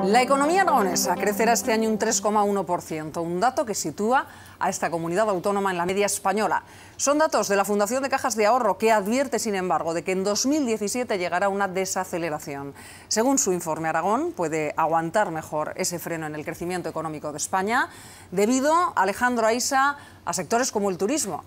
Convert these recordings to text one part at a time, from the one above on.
La economía aragonesa crecerá este año un 3,1%, un dato que sitúa a esta comunidad autónoma en la media española. Son datos de la Fundación de Cajas de Ahorro, que advierte, sin embargo, de que en 2017 llegará una desaceleración. Según su informe, Aragón puede aguantar mejor ese freno en el crecimiento económico de España debido, Alejandro Aisa, a sectores como el turismo.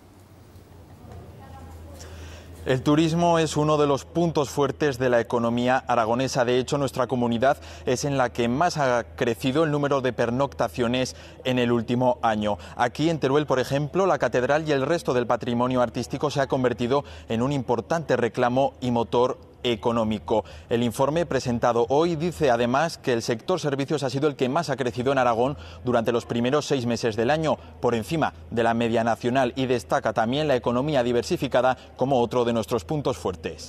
El turismo es uno de los puntos fuertes de la economía aragonesa. De hecho, nuestra comunidad es en la que más ha crecido el número de pernoctaciones en el último año. Aquí en Teruel, por ejemplo, la catedral y el resto del patrimonio artístico se ha convertido en un importante reclamo y motor económico. El informe presentado hoy dice además que el sector servicios ha sido el que más ha crecido en Aragón durante los primeros 6 meses del año, por encima de la media nacional, y destaca también la economía diversificada como otro de nuestros puntos fuertes.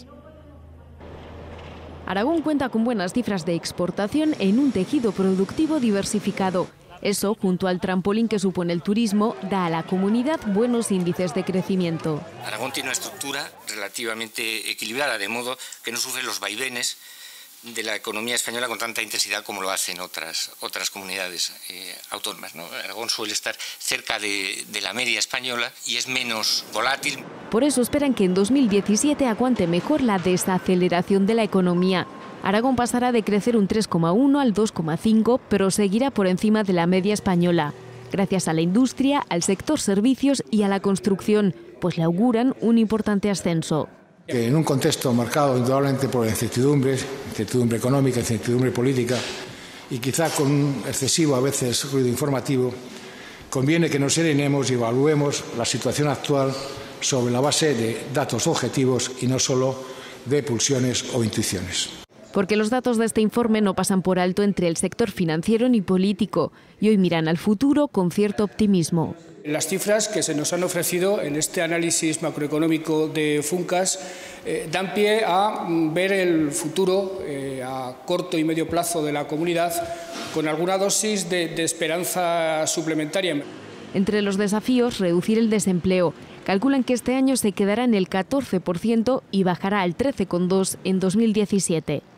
Aragón cuenta con buenas cifras de exportación en un tejido productivo diversificado. Eso, junto al trampolín que supone el turismo, da a la comunidad buenos índices de crecimiento. Aragón tiene una estructura relativamente equilibrada, de modo que no sufre los vaivenes de la economía española con tanta intensidad como lo hacen otras comunidades autónomas, ¿no? Aragón suele estar cerca de la media española y es menos volátil. Por eso esperan que en 2017 aguante mejor la desaceleración de la economía. Aragón pasará de crecer un 3,1 al 2,5, pero seguirá por encima de la media española, gracias a la industria, al sector servicios y a la construcción, pues le auguran un importante ascenso. En un contexto marcado indudablemente por incertidumbre económica, incertidumbre política y quizá con un excesivo a veces ruido informativo, conviene que nos serenemos y evaluemos la situación actual sobre la base de datos objetivos y no solo de pulsiones o intuiciones. Porque los datos de este informe no pasan por alto entre el sector financiero ni político y hoy miran al futuro con cierto optimismo. Las cifras que se nos han ofrecido en este análisis macroeconómico de Funcas dan pie a ver el futuro a corto y medio plazo de la comunidad con alguna dosis de esperanza suplementaria. Entre los desafíos, reducir el desempleo. Calculan que este año se quedará en el 14% y bajará al 13,2% en 2017.